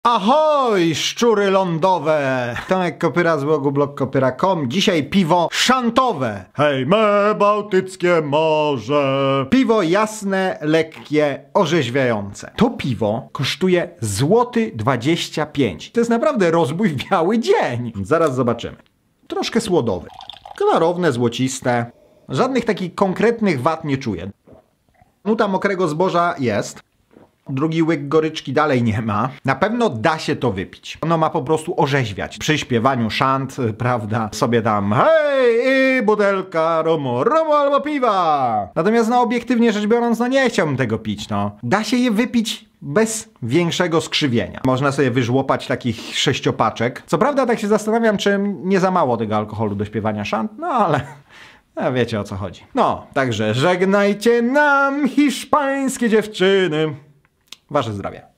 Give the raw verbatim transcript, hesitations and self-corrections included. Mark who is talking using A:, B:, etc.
A: Ahoj, szczury lądowe! Tomek Kopyra z blogu blog kopyra kropka com. Dzisiaj piwo szantowe. Hej, me bałtyckie morze. Piwo jasne, lekkie, orzeźwiające. To piwo kosztuje złoty dwadzieścia pięć. To jest naprawdę rozbój w biały dzień. Zaraz zobaczymy. Troszkę słodowy. Klarowne, złociste. Żadnych takich konkretnych wad nie czuję. Nuta mokrego zboża jest. Drugi łyk goryczki dalej nie ma. Na pewno da się to wypić. Ono ma po prostu orzeźwiać. Przy śpiewaniu szant, prawda, sobie tam hej, i butelka romu, romu albo piwa. Natomiast no obiektywnie rzecz biorąc, no nie chciałbym tego pić, no. Da się je wypić bez większego skrzywienia. Można sobie wyżłopać takich sześciopaczek. Co prawda tak się zastanawiam, czy nie za mało tego alkoholu do śpiewania szant, no ale... A wiecie, o co chodzi. No, także żegnajcie nam hiszpańskie dziewczyny. Wasze zdrowie.